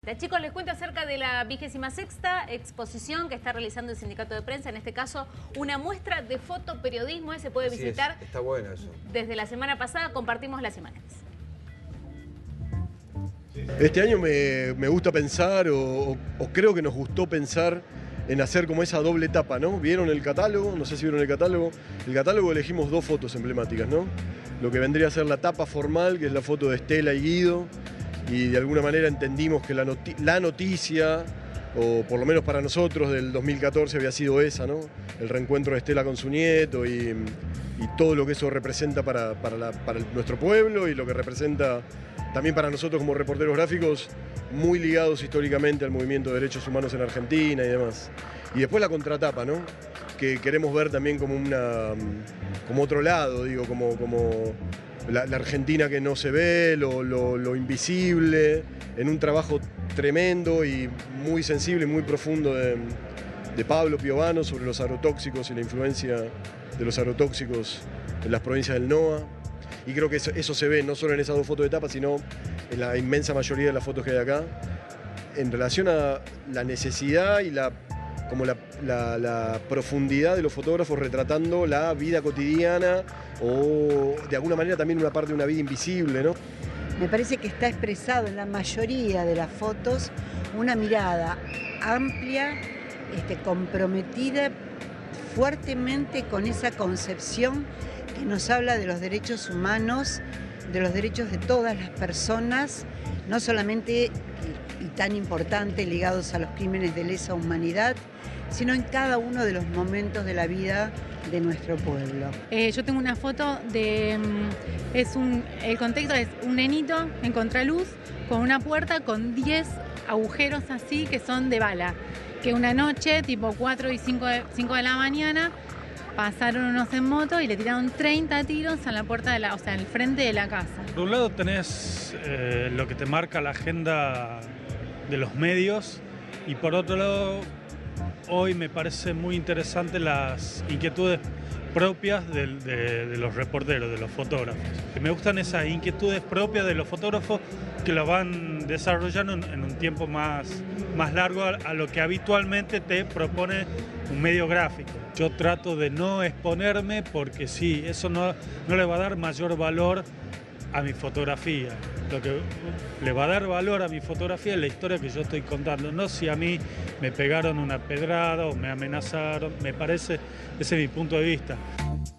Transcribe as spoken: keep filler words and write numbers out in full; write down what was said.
Chicos, les cuento acerca de la vigésima sexta exposición que está realizando el Sindicato de Prensa, en este caso una muestra de fotoperiodismo, se puede Así visitar. Es, está bueno eso. Desde la semana pasada compartimos las imágenes. Este año me, me gusta pensar, o, o, o creo que nos gustó pensar en hacer como esa doble etapa, ¿no? ¿Vieron el catálogo? No sé si vieron el catálogo. El catálogo elegimos dos fotos emblemáticas, ¿no? Lo que vendría a ser la tapa formal, que es la foto de Estela y Guido, y de alguna manera entendimos que la, noti la noticia, o por lo menos para nosotros del dos mil catorce había sido esa, ¿no? El reencuentro de Estela con su nieto y, y todo lo que eso representa para, para, la, para nuestro pueblo y lo que representa también para nosotros como reporteros gráficos, muy ligados históricamente al movimiento de derechos humanos en Argentina y demás. Y después la contratapa, ¿no? Que queremos ver también como, una, como otro lado, digo, como, como la, la Argentina que no se ve, lo, lo, lo invisible, en un trabajo tremendo y muy sensible y muy profundo de, de Pablo Piovano sobre los agrotóxicos y la influencia de los agrotóxicos en las provincias del NOA. Y creo que eso, eso se ve no solo en esas dos fotos de etapa, sino en la inmensa mayoría de las fotos que hay acá, en relación a la necesidad y la, como la, la, la profundidad de los fotógrafos retratando la vida cotidiana o de alguna manera también una parte de una vida invisible, ¿no? Me parece que está expresado en la mayoría de las fotos una mirada amplia, este, comprometida fuertemente con esa concepción que nos habla de los derechos humanos, de los derechos de todas las personas, no solamente y, y tan importante ligados a los crímenes de lesa humanidad, sino en cada uno de los momentos de la vida de nuestro pueblo. Eh, yo tengo una foto de, es un, el contexto es un nenito en contraluz con una puerta con diez agujeros así que son de bala, que una noche, tipo cuatro y cinco de, cinco de la mañana, pasaron unos en moto y le tiraron treinta tiros a la puerta de la, o sea, al frente de la casa. Por un lado tenés eh, lo que te marca la agenda de los medios y por otro lado hoy me parece muy interesante las inquietudes propias de, de, de los reporteros, de los fotógrafos. Me gustan esas inquietudes propias de los fotógrafos que lo van desarrollando en, en un tiempo más, más largo a, a lo que habitualmente te propone un medio gráfico. Yo trato de no exponerme porque sí, eso no, no le va a dar mayor valor a mi fotografía. Lo que le va a dar valor a mi fotografía es la historia que yo estoy contando, no si a mí me pegaron una pedrada o me amenazaron, me parece, ese es mi punto de vista.